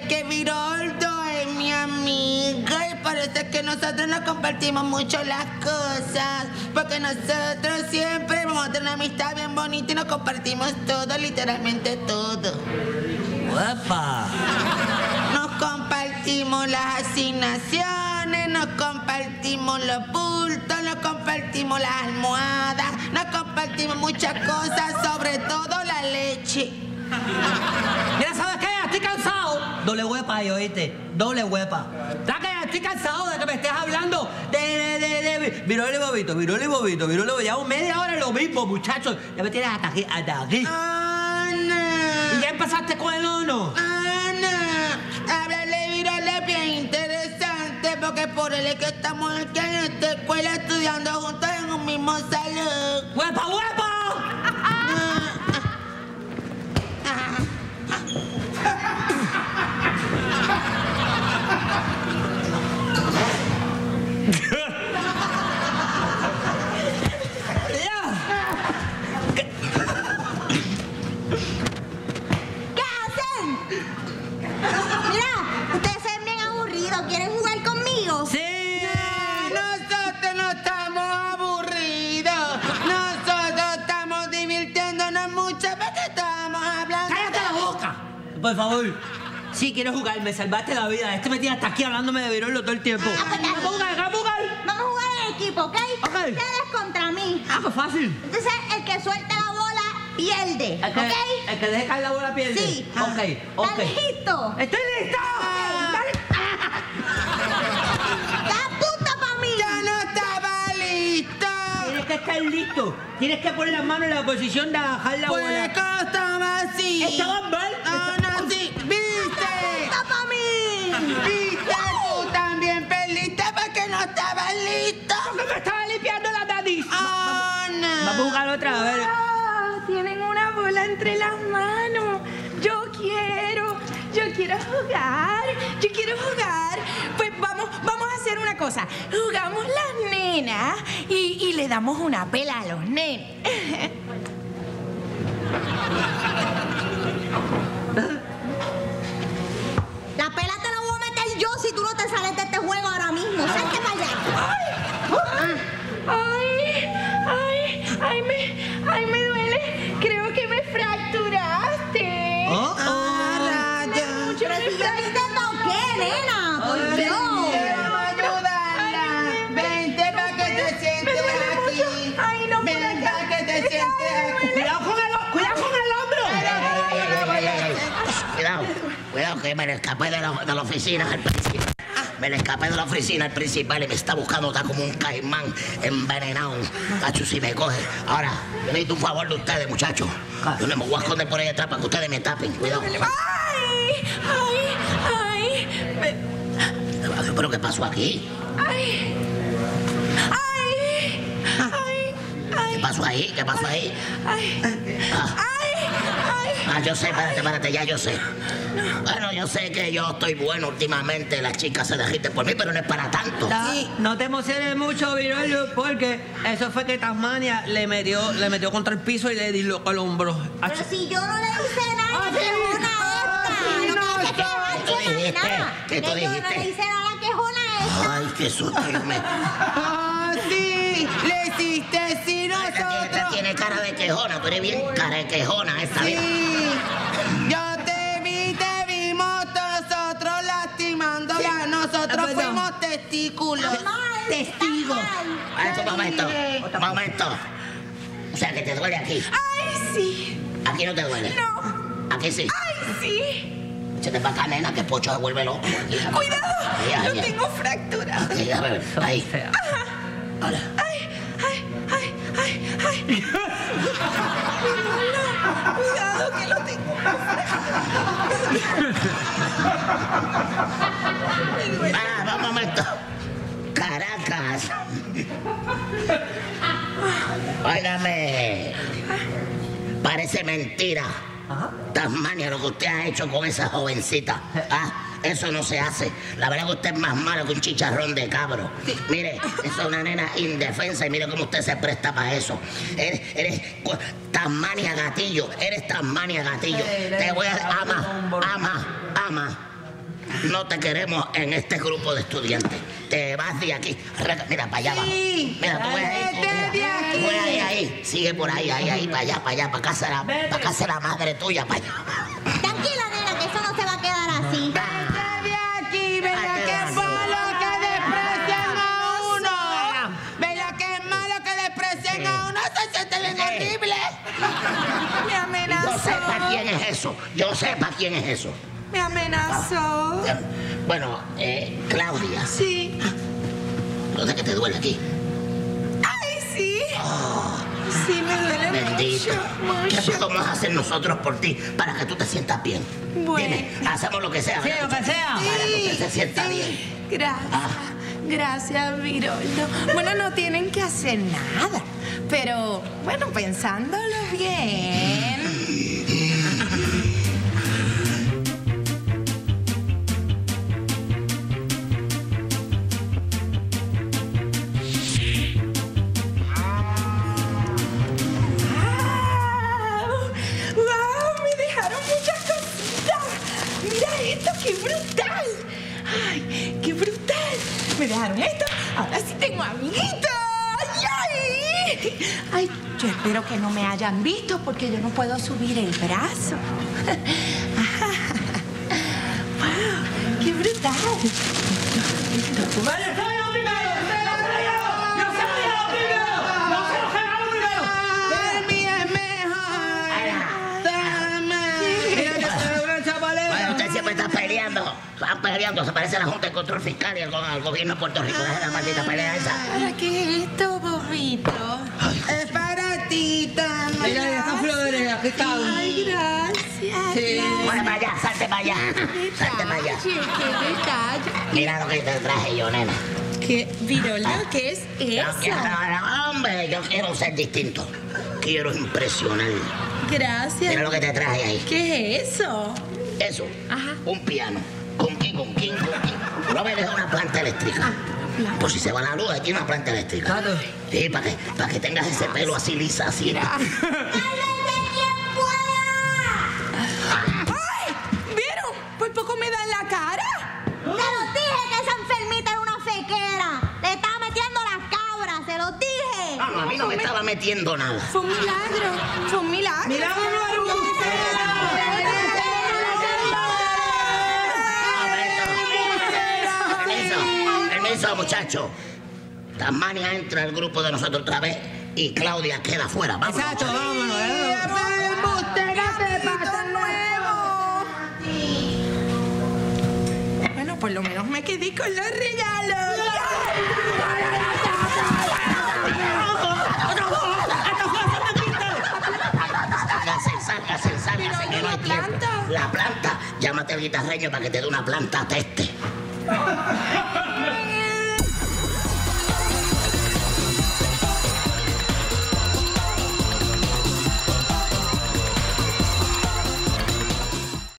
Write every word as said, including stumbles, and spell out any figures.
que Viroldo es mi amiga y por eso es que nosotros nos compartimos mucho las cosas. Porque nosotros siempre vamos a tener una amistad bien bonita y nos compartimos todo, literalmente todo. ¡Uepa! Nos compartimos las asignaciones, nos compartimos los bultos, nos compartimos las almohadas, nos compartimos muchas cosas, sobre todo la leche. Mira, ¿sabes qué? Estoy cansado. Doble huepa, yo, ¿oíste? Doble huepa. ¿Sabes qué? Estoy cansado de que me estés hablando de... de, de, de Virolo y Bobito, Virolo y Bobito, Virolo y Bobito. Llevo media hora lo mismo, muchachos. Ya me tienes hasta aquí, hasta aquí. Ana. ¿Y ya empezaste con el uno? Ana, háblale de Virolo es bien interesante porque por él es que estamos aquí en esta escuela estudiando juntos en un mismo salón. ¡Huepa, huepa! Por favor, si quiero jugar, me salvaste la vida. Este me tiene hasta aquí hablándome de Virolo todo el tiempo. Ah, pues, ¿Vamos a jugar? ¿Vamos a jugar? Vamos a jugar en equipo, ¿ok? Ok. Ustedes contra mí. Ah, pues fácil. Entonces, el que suelte la bola pierde, El que, ¿ok? el que deje caer la bola pierde. Sí. Ok, ok. ¿Estás listo? ¡Estoy listo! Dale. ¡Da punta para mí! ¡Ya no estaba listo! Tienes que estar listo. Tienes que poner las manos en la posición de bajar la Pues bola. que estaba así. Estaba mal. No, no, sí. ¿Viste? ¡Da para mí! ¿Viste? Tú también perdiste porque no estabas listo. Porque me estaba limpiando la nariz. Oh, no. Vamos a jugar otra vez. Ah, tienen una bola entre las manos. Yo quiero, yo quiero jugar, yo quiero jugar. Pues vamos, vamos a hacer una cosa. Jugamos las nenas y, y le damos una pela a los nenes. La pela te la voy a meter yo si tú no te sales de este juego ahora mismo. ¡Salte para allá! Ay, ay, ay, me, ay, me duele. Creo que me fracturaste. Oh, Ah, rayos. Mucho Pero me si yo ni te toqué, nena, por Ay, Dios. Vamos a ayudarla. Vente para que te sientes aquí. Ay, no puedo. Ven para que te sientes aquí. Cuidado con el, cuidado con el hombro. Cuidado, cuidado que me le escapé de la, de la oficina al principal. Me le escapé de la oficina al principal y me está buscando, está como un caimán envenenado. Cacho, si me coge. Ahora, yo necesito un favor de ustedes, muchachos. Yo no me voy a esconder por ahí detrás para que ustedes me tapen. Cuidado. Ay, ay, ay. me- ¿Pero qué pasó aquí? Ay, ay, ay, ¿Qué ay, pasó ahí? ¿Qué pasó ahí? ay, Ah, ay, ay. ah, yo sé, espérate, espérate, ya yo sé. Bueno, yo sé que yo estoy bueno últimamente, las chicas se derriten por mí, pero no es para tanto. No, no te emociones mucho, Virolo, porque eso fue que Tasmania le metió, le metió contra el piso y le dislocó el hombro. Pero si yo no le hice nada a la quejona esta. No me hagas quejar, ¿Qué tú chica, ni dijiste? nada. ¿Qué tú Que yo no dijiste? le hice nada a la quejona esta. Ay, qué susto. yo me- Ah, sí. Le hiciste sí Esta tiene, esta nosotros. tiene cara de quejona, tú eres bien cara de quejona esta vez. Sí. Yo te vi, te vimos nosotros lastimándola. Nosotros Perdón. fuimos testículos. Mal, Testigos. está mal. A ver, un momento, un momento. O sea, que te duele aquí. Ay, sí. Aquí no te duele. No. Aquí sí. Ay, sí. Échate para acá, nena, que Pocho se vuelve loco. Aquí, aquí. Cuidado. Ahí, ahí, Yo ahí. tengo fractura. Aquí, a ver, ahí. Hola. Ay, ay, ay, ay, ay. Cuidado que lo tengo. Ah, un momento. Caracas. Óigame. Parece mentira. Tasmania, lo que usted ha hecho con esa jovencita. Ah, eso no se hace. La verdad que usted es más malo que un chicharrón de cabro. Mire, esa es una nena indefensa y mire cómo usted se presta para eso. Eres, eres cu- Tasmania Gatillo. Eres Tasmania Gatillo. Te voy a... Ama, ama, ama. no te queremos en este grupo de estudiantes. Te vas de aquí. Reca- Mira, para allá abajo. Sí. Mira, tú ves ahí. Vete de Mira, aquí. tú ves ahí, ahí. Sigue por ahí, ahí, ahí, para allá, para allá, para casa de la, para casa de la madre tuya, para allá. Tranquila, nena, que eso no se va a quedar así. Vete de aquí, ¿verdad Vete de que es aquí. malo que desprecian a uno? ¿Verdad que es malo que desprecian a uno? Se siente bien Sí. horrible. Me Yo amenazó. sé para quién es eso. Yo sé para quién es eso. Me amenazó. Bueno, eh, Claudia, Sí. ¿dónde que te duele aquí? Ay, sí. Sí, me duele Bendito. mucho, ¿Qué mucho. podemos hacer nosotros por ti para que tú te sientas bien? Bueno. Dime, hacemos lo que sea. Sí, ¿verdad? lo que sea. Para que usted se sienta bien. Gracias. Ah. Gracias, Viroldo. Bueno, no tienen que hacer nada. Pero, bueno, pensándolo bien. ¡Wow! Me dejaron muchas cositas. Mira esto, qué brutal. ¡Ay, qué brutal! Me dejaron esto. Ahora sí tengo amiguitos. ¡Ay! Ay, yo espero que no me hayan visto porque yo no puedo subir el brazo. ¡Wow! ¡Qué brutal! ¡Vale, soy yo primero! ¡Yo soy yo! ¡Yo soy yo primero! ¡No se lo regalo primero! El mío es mejor. Toma. Mira que te veo, chavales. Bueno, usted siempre está peleando. Están peleando. Se parece a la Junta de Control Fiscal y al, al gobierno de Puerto Rico. Deja la maldita pelea esa. ¿Para qué es esto, bobito? Es para ti, toma. Mira, estas flores, aquí están. Ay, gracias. Sí. Bueno, para allá, salte para allá. Salte para allá. Detalle, qué detalle. Mira lo que te traje yo, nena. ¿Qué, Viroldo, qué es Yo eso? quiero, hombre, yo quiero ser distinto. Quiero impresionar. Mira Gracias. lo que te traje ahí. ¿Qué es eso? Eso, Ajá. un piano. Con quién, con quién, con quién. No me deja una planta eléctrica. Por si se va la luz, aquí hay una planta eléctrica. Claro. Sí, para que, para que tengas ese pelo así lisa, así. ¡Ay! ¿Vieron? Por poco me dan la cara. Te los dije que esa enfermita era una fequera. Le estaba metiendo las cabras, se los dije. No, no, a mí no me estaba metiendo nada. Fue un milagro. Fue un milagro. Mira, Permiso, permiso, muchacho. Tasmania entra al grupo de nosotros otra vez y Claudia queda fuera. Vamos. Exacto, vámonos. eh. Bueno, por lo menos me quedé con los regalos. Sálgase, sálgase, sálgase, Pero, que ¿y no hay la tiempo. planta? La planta. Llámate al guitarreño para que te dé una planta teste.